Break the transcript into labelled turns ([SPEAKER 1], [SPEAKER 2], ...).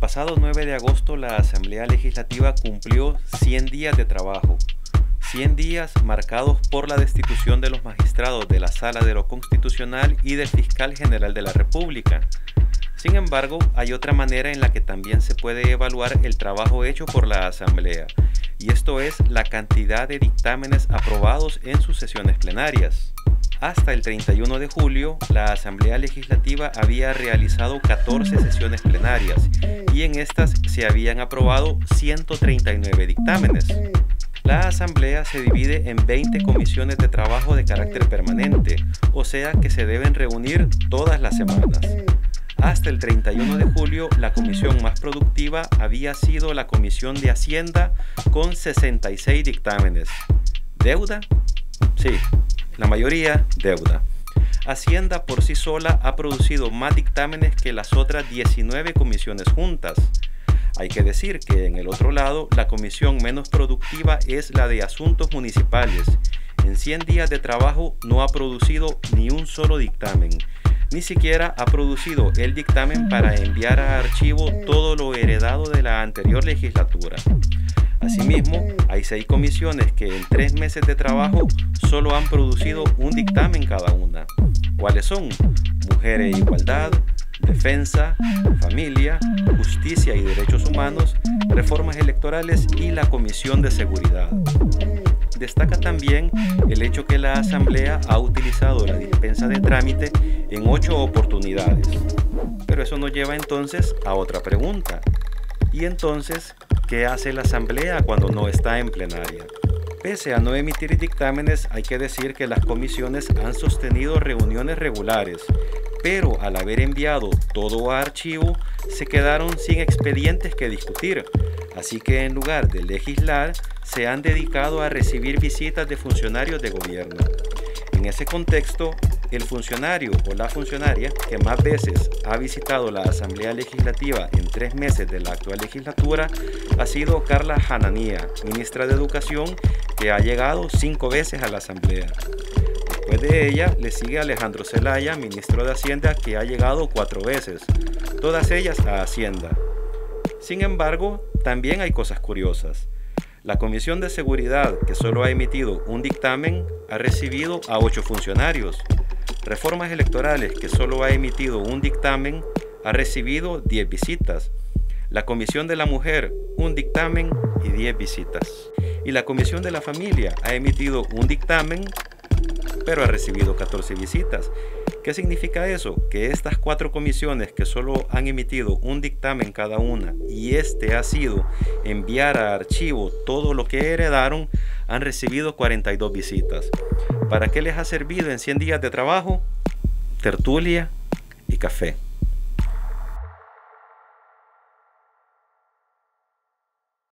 [SPEAKER 1] pasado 9 de agosto la Asamblea Legislativa cumplió 100 días de trabajo, 100 días marcados por la destitución de los magistrados de la Sala de lo Constitucional y del Fiscal General de la República. Sin embargo, hay otra manera en la que también se puede evaluar el trabajo hecho por la Asamblea, y esto es la cantidad de dictámenes aprobados en sus sesiones plenarias. Hasta el 31 de julio, la Asamblea Legislativa había realizado 14 sesiones plenarias y en estas se habían aprobado 139 dictámenes. La Asamblea se divide en 20 comisiones de trabajo de carácter permanente, o sea que se deben reunir todas las semanas. Hasta el 31 de julio, la comisión más productiva había sido la Comisión de Hacienda con 66 dictámenes. ¿Deuda? Sí. La mayoría, deuda. Hacienda por sí sola ha producido más dictámenes que las otras 19 comisiones juntas. Hay que decir que en el otro lado, la comisión menos productiva es la de Asuntos Municipales. En 100 días de trabajo no ha producido ni un solo dictamen. Ni siquiera ha producido el dictamen para enviar a archivo todo lo heredado de la anterior legislatura. Asimismo, hay 6 comisiones que en 3 meses de trabajo solo han producido un dictamen cada una. ¿Cuáles son? Mujer e Igualdad, Defensa, Familia, Justicia y Derechos Humanos, Reformas Electorales y la Comisión de Seguridad. Destaca también el hecho que la Asamblea ha utilizado la dispensa de trámite en 8 oportunidades. Pero eso nos lleva entonces a otra pregunta. ¿Y entonces qué hace la Asamblea cuando no está en plenaria? Pese a no emitir dictámenes, hay que decir que las comisiones han sostenido reuniones regulares, pero al haber enviado todo a archivo, se quedaron sin expedientes que discutir. Así que en lugar de legislar, se han dedicado a recibir visitas de funcionarios de gobierno. En ese contexto, el funcionario o la funcionaria que más veces ha visitado la Asamblea Legislativa en 3 meses de la actual legislatura ha sido Carla Hananía, ministra de Educación, que ha llegado 5 veces a la Asamblea. Después de ella le sigue Alejandro Zelaya, ministro de Hacienda, que ha llegado 4 veces, todas ellas a Hacienda. Sin embargo, también hay cosas curiosas. La Comisión de Seguridad, que solo ha emitido un dictamen, ha recibido a 8 funcionarios. Reformas Electorales, que solo ha emitido un dictamen, ha recibido 10 visitas. La Comisión de la Mujer, un dictamen y 10 visitas. Y la Comisión de la Familia ha emitido un dictamen, pero ha recibido 14 visitas. ¿Qué significa eso? Que estas 4 comisiones que solo han emitido un dictamen cada una y este ha sido enviar a archivo todo lo que heredaron, han recibido 42 visitas. ¿Para qué les ha servido en 100 días de trabajo? Tertulia y café.